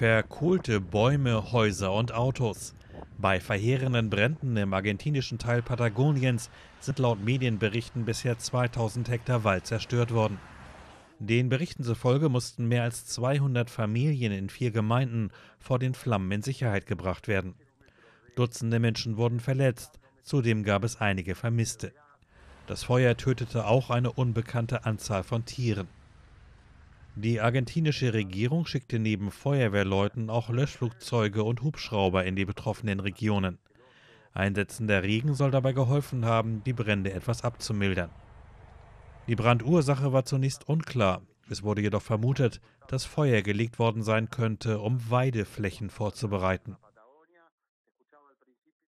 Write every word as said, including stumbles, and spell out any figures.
Verkohlte Bäume, Häuser und Autos. Bei verheerenden Bränden im argentinischen Teil Patagoniens sind laut Medienberichten bisher zweitausend Hektar Wald zerstört worden. Den Berichten zufolge mussten mehr als zweihundert Familien in vier Gemeinden vor den Flammen in Sicherheit gebracht werden. Dutzende Menschen wurden verletzt, zudem gab es einige Vermisste. Das Feuer tötete auch eine unbekannte Anzahl von Tieren. Die argentinische Regierung schickte neben Feuerwehrleuten auch Löschflugzeuge und Hubschrauber in die betroffenen Regionen. Einsetzender Regen soll dabei geholfen haben, die Brände etwas abzumildern. Die Brandursache war zunächst unklar. Es wurde jedoch vermutet, dass Feuer gelegt worden sein könnte, um Weideflächen vorzubereiten.